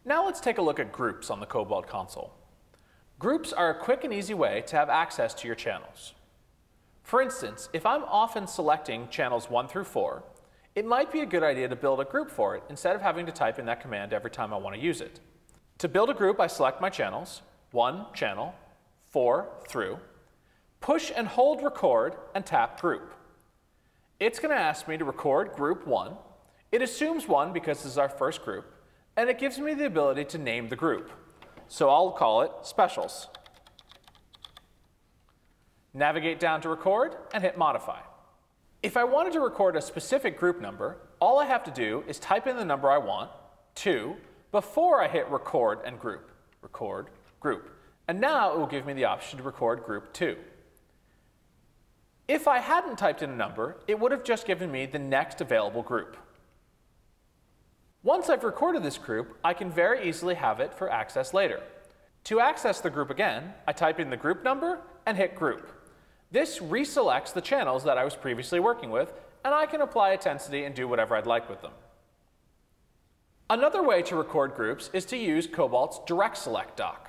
Now let's take a look at groups on the Cobalt console. Groups are a quick and easy way to have access to your channels. For instance, if I'm often selecting channels 1 through 4, it might be a good idea to build a group for it instead of having to type in that command every time I want to use it. To build a group, I select my channels, 1 channel, 4 through, push and hold record and tap group. It's going to ask me to record group 1. It assumes 1 because this is our first group, and it gives me the ability to name the group. So I'll call it Specials. Navigate down to record and hit modify. If I wanted to record a specific group number, all I have to do is type in the number I want, 2, before I hit record and group. Record, group. And now it will give me the option to record group 2. If I hadn't typed in a number, it would have just given me the next available group. Once I've recorded this group, I can very easily have it for access later. To access the group again, I type in the group number and hit group. This reselects the channels that I was previously working with, and I can apply intensity and do whatever I'd like with them. Another way to record groups is to use Cobalt's Direct Select dock.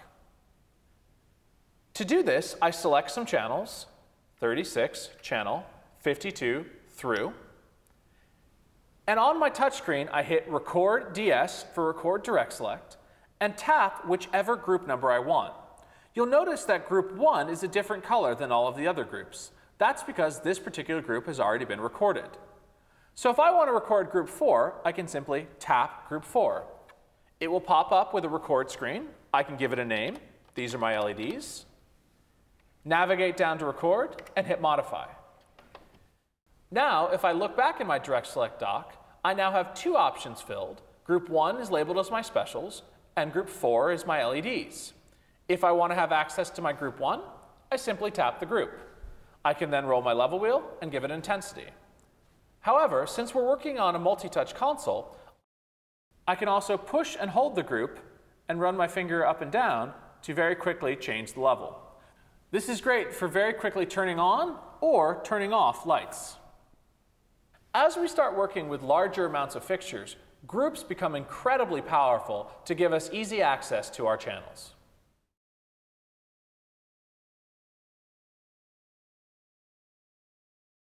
To do this, I select some channels, 36, channel, 52, through, and on my touchscreen, I hit Record DS for Record Direct Select and tap whichever group number I want. You'll notice that group 1 is a different color than all of the other groups. That's because this particular group has already been recorded. So if I want to record group 4, I can simply tap group 4. It will pop up with a record screen. I can give it a name. These are my LEDs. Navigate down to record and hit modify. Now, if I look back in my Direct Select dock, I now have 2 options filled. Group 1 is labeled as my specials, and group 4 is my LEDs. If I want to have access to my group 1, I simply tap the group. I can then roll my level wheel and give it intensity. However, since we're working on a multi-touch console, I can also push and hold the group and run my finger up and down to very quickly change the level. This is great for very quickly turning on or turning off lights. As we start working with larger amounts of fixtures, groups become incredibly powerful to give us easy access to our channels.